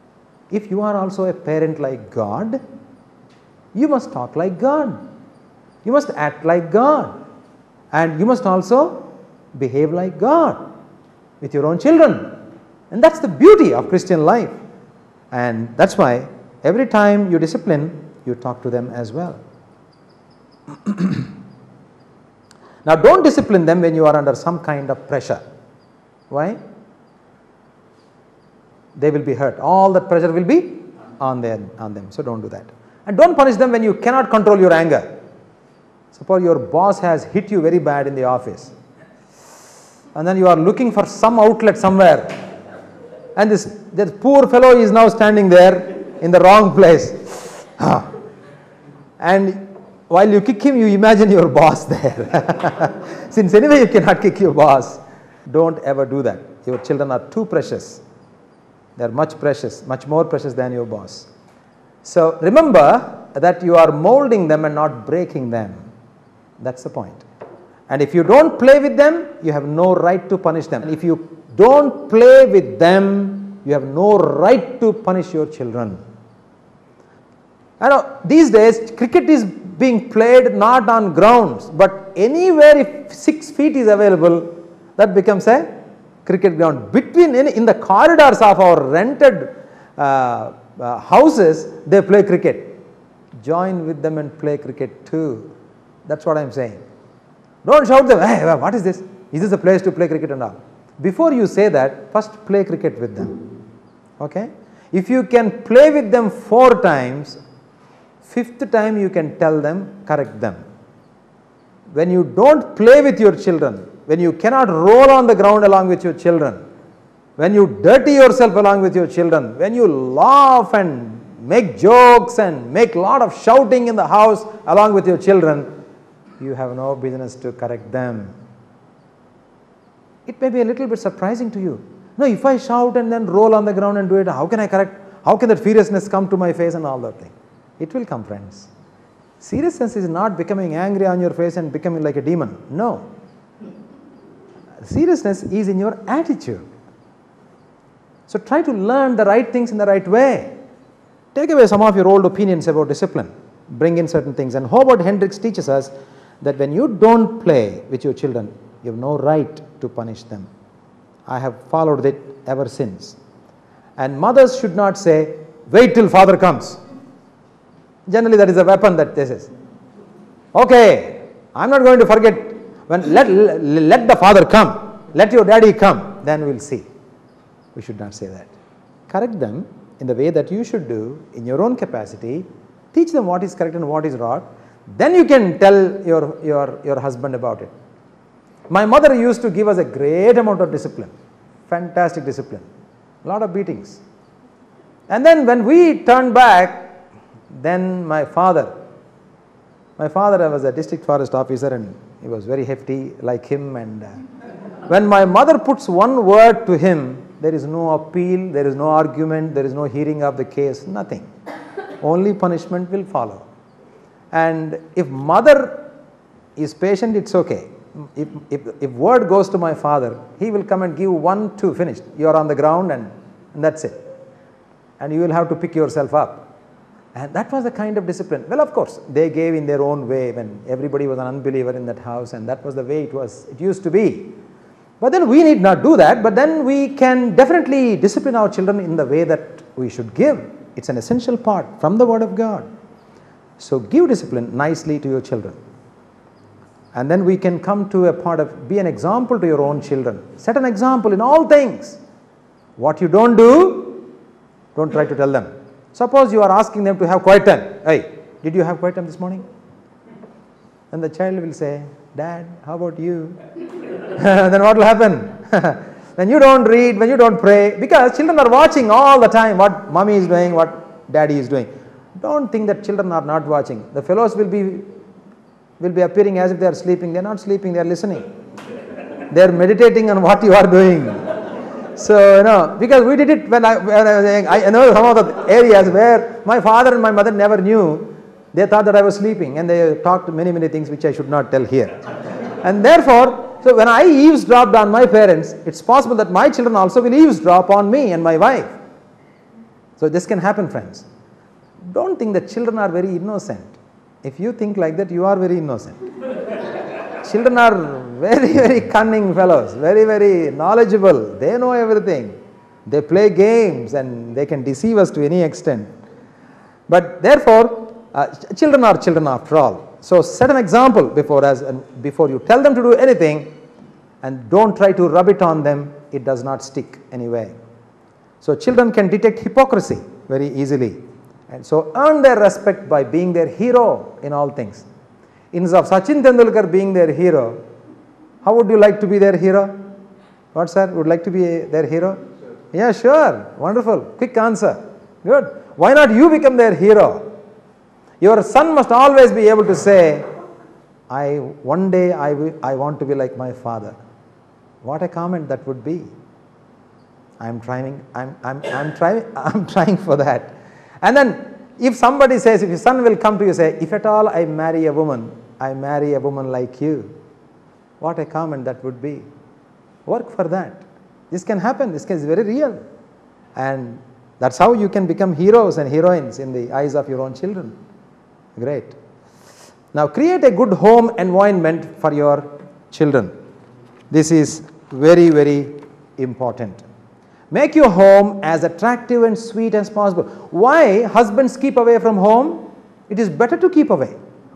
If you are also a parent like God, you must talk like God. You must act like God, and you must also behave like God with your own children. And that's the beauty of Christian life. And that's why every time you discipline, you talk to them as well. Now, don't discipline them when you are under some kind of pressure. Why? They will be hurt. All that pressure will be on them. So don't do that. And don't punish them when you cannot control your anger. Suppose your boss has hit you very bad in the office, and then you are looking for some outlet somewhere, and this poor fellow is now standing there in the wrong place. And while you kick him, you imagine your boss there. Since anyway you cannot kick your boss, don't ever do that. Your children are too precious. They are much more precious than your boss. So remember that you are molding them and not breaking them. That's the point. And if you don't play with them, you have no right to punish them. And if you don't play with them, you have no right to punish your children. I know these days cricket is being played not on grounds, but anywhere if 6 feet is available, that becomes a cricket ground. In the corridors of our rented houses, they play cricket. Join with them and play cricket too. That's what I am saying. Don't shout them, hey, what is this? Is this a place to play cricket and all? Before you say that, first play cricket with them. Okay? If you can play with them 4 times, 5th time you can tell them, correct them. When you don't play with your children, when you cannot roll on the ground along with your children, when you dirty yourself along with your children, when you laugh and make jokes and make a lot of shouting in the house along with your children, you have no business to correct them. It may be a little bit surprising to you. No, if I shout and then roll on the ground and do it, how can I correct? How can that furiousness come to my face and all that thing? It will come, friends. Seriousness is not becoming angry on your face and becoming like a demon. No. Seriousness is in your attitude. So try to learn the right things in the right way. Take away some of your old opinions about discipline. Bring in certain things. And Howard Hendricks teaches us that when you don't play with your children, you have no right to punish them. I have followed it ever since. And mothers should not say, wait till father comes. Generally that is a weapon that this is. Okay, I am not going to forget. When let the father come, let your daddy come, then we will see. We should not say that. Correct them in the way that you should do in your own capacity. Teach them what is correct and what is wrong. Then you can tell your husband about it. My mother used to give us a great amount of discipline, fantastic discipline, a lot of beatings. And then when we turned back, then my father was a district forest officer and he was very hefty like him, and when my mother puts one word to him, there is no appeal, there is no argument, there is no hearing of the case, nothing. Only punishment will follow. And if mother is patient, it's okay. If word goes to my father, he will come and give 1, 2, finished. You are on the ground and that's it. And you will have to pick yourself up. And that was the kind of discipline. Well, of course, they gave in their own way when everybody was an unbeliever in that house, and that was the way it used to be. But then we need not do that, but then we can definitely discipline our children in the way that we should give. It's an essential part from the Word of God. So give discipline nicely to your children. And then we can come to a part of, be an example to your own children. Set an example in all things. What you don't do, don't try to tell them. Suppose you are asking them to have quiet time. Hey, did you have quiet time this morning? And the child will say, Dad, how about you? Then what will happen? When you don't read, when you don't pray, because children are watching all the time what mommy is doing, what daddy is doing. Don't think that children are not watching. The fellows will be appearing as if they are sleeping. They are not sleeping, they are listening. They are meditating on what you are doing. So, because we did it when I was saying, I know some of the areas where my father and my mother never knew. They thought that I was sleeping, and they talked many things which I should not tell here. And therefore, so when I eavesdropped on my parents, it's possible that my children also will eavesdrop on me and my wife. So this can happen, friends. Don't think that children are very innocent. If you think like that, you are very innocent. Children are very, very cunning fellows, very, very knowledgeable. They know everything. They play games and they can deceive us to any extent. But therefore, children are children after all. So set an example before us, and before you tell them to do anything, and don't try to rub it on them. It does not stick anyway. So children can detect hypocrisy very easily, and so earn their respect by being their hero in all things. Instead of Sachin Tendulkar being their hero, how would you like to be their hero? What, sir? Would like to be their hero? Yeah, sure. Wonderful. Quick answer. Good. Why not you become their hero? Your son must always be able to say, one day I want to be like my father. What a comment that would be. I'm trying for that. And then if somebody says, if your son will come to you and say, if at all I marry a woman like you. What a comment that would be. Work for that. This can happen. This is very real. And that's how you can become heroes and heroines in the eyes of your own children. Great. Now create a good home environment for your children. This is very, very important. Make your home as attractive and sweet as possible. Why husbands keep away from home? It is better to keep away.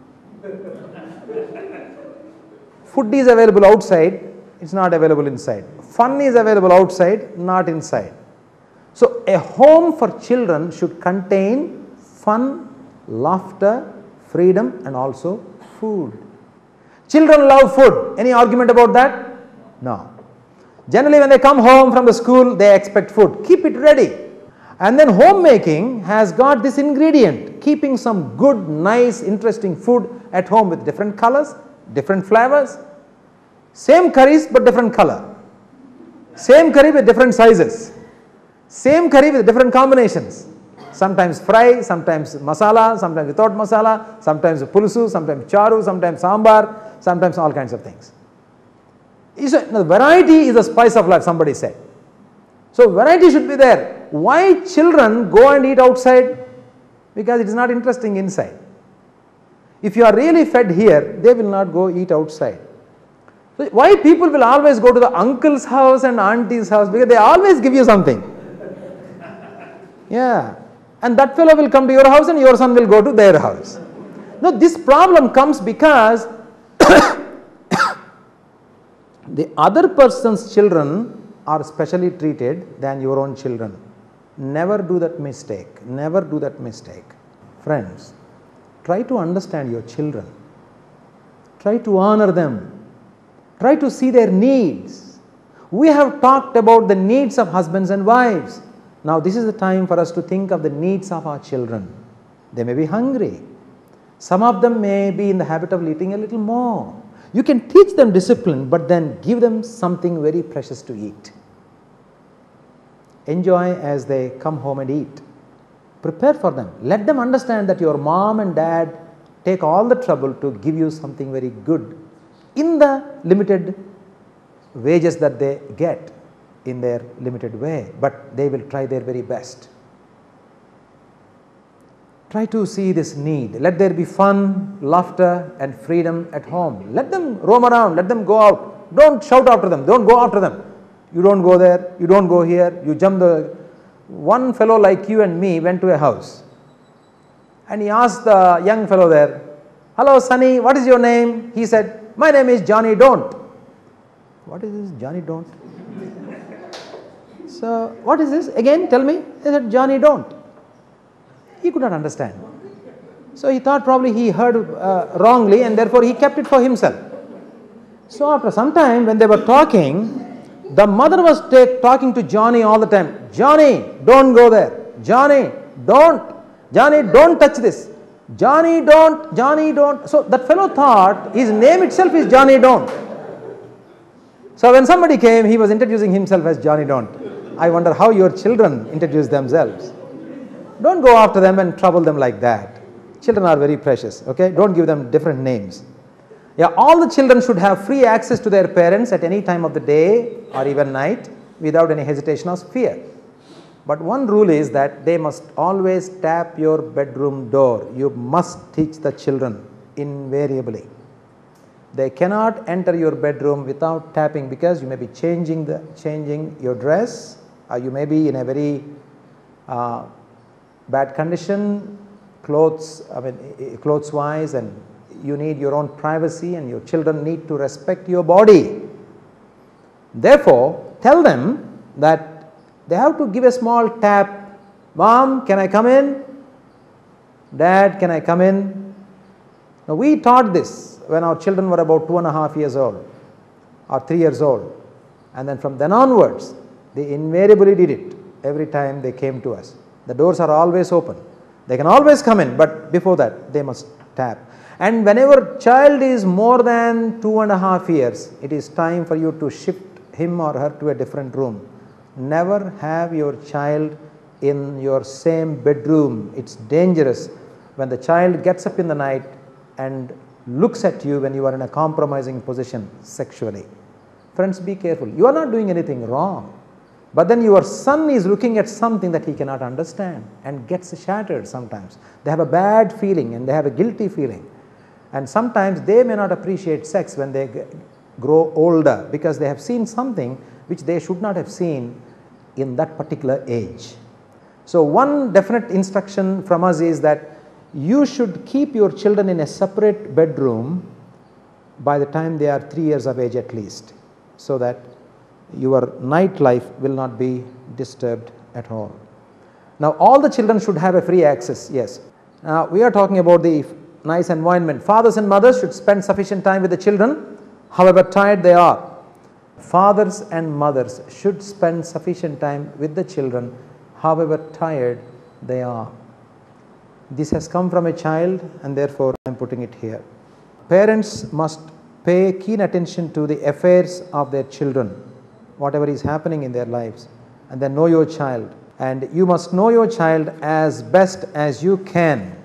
Food is available outside, it's not available inside. Fun is available outside, not inside. So a home for children should contain fun, laughter, freedom, and also food. Children love food. Any argument about that? No. Generally when they come home from the school, they expect food. Keep it ready. And then homemaking has got this ingredient, keeping some good, nice, interesting food at home with different colors, different flavors. Same curries but different color. Same curry with different sizes. Same curry with different combinations. Sometimes fry, sometimes masala, sometimes without masala, sometimes pulusu, sometimes charu, sometimes sambar, sometimes all kinds of things. The variety is the spice of life, somebody said. So variety should be there. Why children go and eat outside? Because it is not interesting inside. If you are really fed here, they will not go eat outside. So why people will always go to the uncle's house and auntie's house? Because they always give you something. Yeah. And that fellow will come to your house and your son will go to their house. Now this problem comes because the other person's children are specially treated than your own children. Never do that mistake. Never do that mistake. Friends, try to understand your children. Try to honor them. Try to see their needs. We have talked about the needs of husbands and wives. Now this is the time for us to think of the needs of our children. They may be hungry. Some of them may be in the habit of eating a little more. You can teach them discipline, but then give them something very precious to eat. Enjoy as they come home and eat. Prepare for them. Let them understand that your mom and dad take all the trouble to give you something very good in the limited wages that they get in their limited way, but they will try their very best. Try to see this need. Let there be fun, laughter, and freedom at home. Let them roam around. Let them go out. Don't shout after them. Don't go after them. You don't go there. You don't go here. You jump the... One fellow like you and me went to a house and he asked the young fellow there, "Hello, Sonny, what is your name?" He said, "My name is Johnny Don't." What is this, Johnny Don't? So, what is this? Again, tell me. He said, "Johnny Don't." He could not understand. So he thought probably he heard wrongly, and therefore he kept it for himself. So after some time when they were talking, the mother was talking to Johnny all the time. "Johnny, don't go there. Johnny, don't. Johnny, don't touch this. Johnny, don't. Johnny, don't." So that fellow thought his name itself is Johnny Don't. So when somebody came, he was introducing himself as Johnny Don't. I wonder how your children introduce themselves. Don't go after them and trouble them like that. Children are very precious, okay? Don't give them different names. Yeah, all the children should have free access to their parents at any time of the day or even night without any hesitation or fear. But one rule is that they must always tap your bedroom door. You must teach the children invariably. They cannot enter your bedroom without tapping, because you may be changing your dress, or you may be in a very bad condition, clothes wise, and you need your own privacy, and your children need to respect your body. Therefore, tell them that they have to give a small tap. Mom, can I come in? Dad, can I come in? Now, we taught this when our children were about 2.5 years old or 3 years old, and then from then onwards they invariably did it every time they came to us. The doors are always open. They can always come in, but before that they must tap. And whenever child is more than 2.5 years, it is time for you to shift him or her to a different room. Never have your child in your same bedroom. It's dangerous when the child gets up in the night and looks at you when you are in a compromising position sexually. Friends, be careful. You are not doing anything wrong, but then your son is looking at something that he cannot understand and gets shattered sometimes. They have a bad feeling and they have a guilty feeling, and sometimes they may not appreciate sex when they grow older, because they have seen something which they should not have seen in that particular age. So one definite instruction from us is that you should keep your children in a separate bedroom by the time they are 3 years of age at least, so that your night life will not be disturbed at all. Now, all the children should have a free access, yes. Now, we are talking about the nice environment. Fathers and mothers should spend sufficient time with the children, however tired they are. Fathers and mothers should spend sufficient time with the children, however tired they are. This has come from a child, and therefore I am putting it here. Parents must pay keen attention to the affairs of their children, whatever is happening in their lives, and then know your child. And you must know your child as best as you can.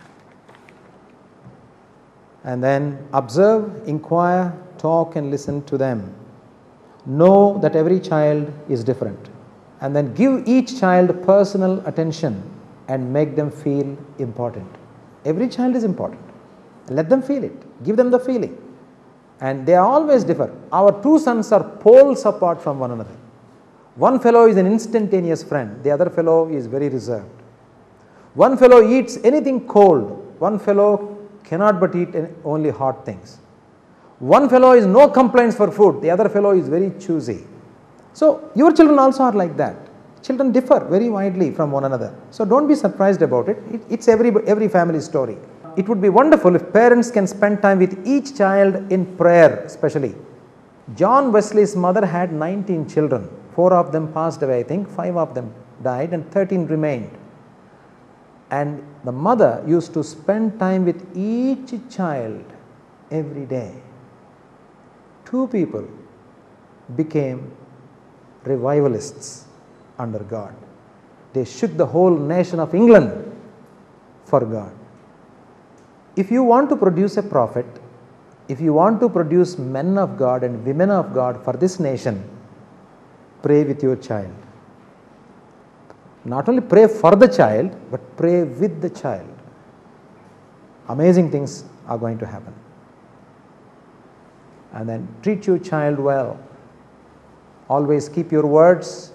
And then observe, inquire, talk and listen to them. Know that every child is different, and then give each child personal attention and make them feel important. Every child is important. Let them feel it. Give them the feeling. And they are always different. Our two sons are poles apart from one another. One fellow is an instantaneous friend. The other fellow is very reserved. One fellow eats anything cold. One fellow cannot but eat only hot things. One fellow is no complaints for food. The other fellow is very choosy. So your children also are like that. Children differ very widely from one another. So don't be surprised about it. It's every family story. It would be wonderful if parents can spend time with each child in prayer, especially. John Wesley's mother had 19 children. 4 of them passed away, I think. 5 of them died and 13 remained. And the mother used to spend time with each child every day. 2 people became revivalists under God. They shook the whole nation of England for God. If you want to produce a prophet, if you want to produce men of God and women of God for this nation, pray with your child. Not only pray for the child, but pray with the child. Amazing things are going to happen. And then treat your child well. Always keep your words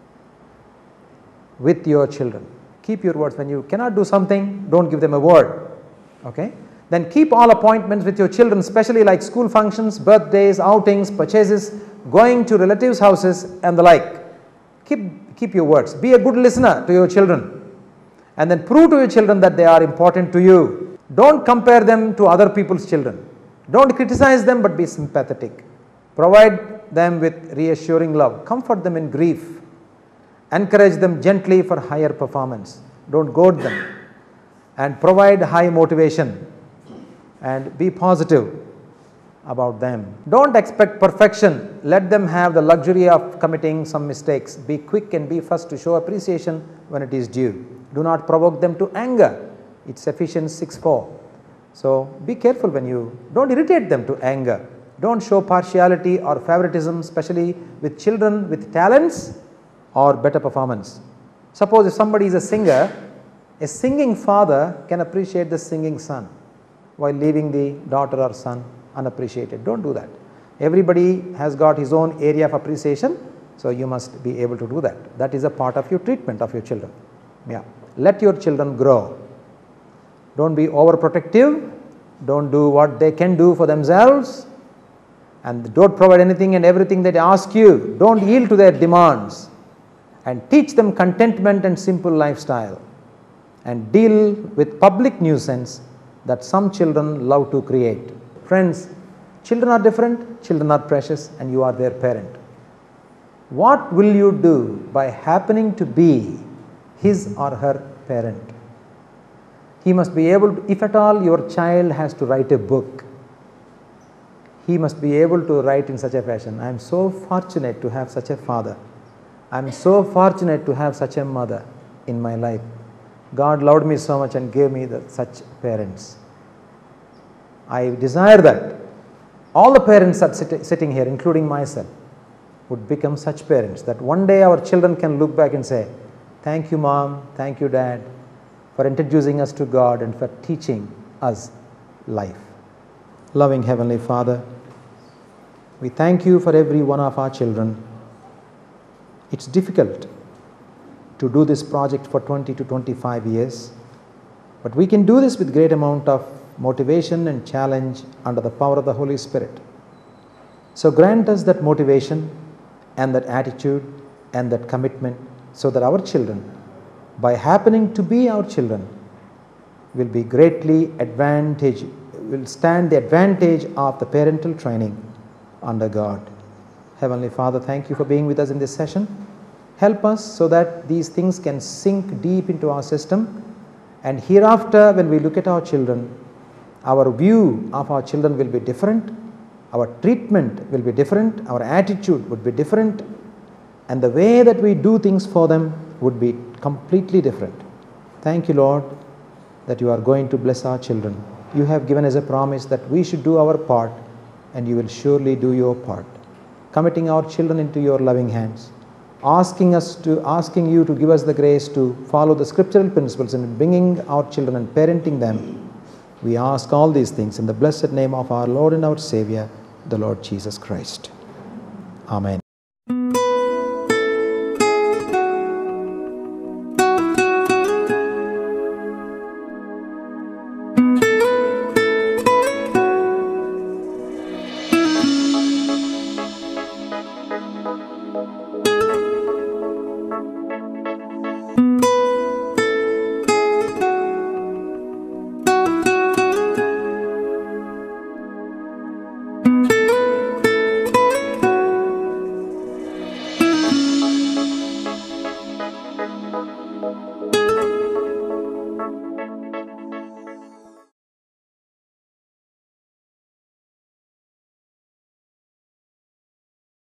with your children. Keep your words. When you cannot do something, don't give them a word. Okay? Then keep all appointments with your children, especially like school functions, birthdays, outings, purchases, going to relatives' houses and the like. Keep your words. Be a good listener to your children. And then prove to your children that they are important to you. Don't compare them to other people's children. Don't criticize them, but be sympathetic. Provide them with reassuring love. Comfort them in grief. Encourage them gently for higher performance. Don't goad them. And provide high motivation. And be positive about them. Don't expect perfection. Let them have the luxury of committing some mistakes. Be quick and be first to show appreciation when it is due. Do not provoke them to anger. It's Ephesians 6:4. So be careful when you don't irritate them to anger. Don't show partiality or favoritism, especially with children with talents or better performance. Suppose if somebody is a singer, a singing father can appreciate the singing son while leaving the daughter or son unappreciated. Don't do that. Everybody has got his own area of appreciation, so you must be able to do that. That is a part of your treatment of your children. Yeah. Let your children grow. Don't be overprotective. Don't do what they can do for themselves, and don't provide anything and everything that they ask you. Don't yield to their demands, and teach them contentment and simple lifestyle, and deal with public nuisance that some children love to create. Friends, children are different, children are precious, and you are their parent. What will you do by happening to be his or her parent? He must be able to, if at all your child has to write a book, he must be able to write in such a fashion, I am so fortunate to have such a father. I am so fortunate to have such a mother in my life. God loved me so much and gave me such parents. I desire that all the parents that sitting here, including myself, would become such parents that one day our children can look back and say, thank you mom, thank you dad, for introducing us to God and for teaching us life. Loving Heavenly Father, we thank you for every one of our children. It's difficult to do this project for 20 to 25 years, but we can do this with great amount of motivation and challenge under the power of the Holy Spirit. So grant us that motivation and that attitude and that commitment, so that our children, by happening to be our children, will be greatly will stand the advantage of the parental training under God. Heavenly Father, thank you for being with us in this session. Help us so that these things can sink deep into our system, and hereafter when we look at our children, our view of our children will be different, our treatment will be different, our attitude would be different, and the way that we do things for them would be completely different. Thank you, Lord, that you are going to bless our children. You have given us a promise that we should do our part, and you will surely do your part. Committing our children into your loving hands, asking you to give us the grace to follow the scriptural principles in bringing our children and parenting them. We ask all these things in the blessed name of our Lord and our Savior, the Lord Jesus Christ. Amen.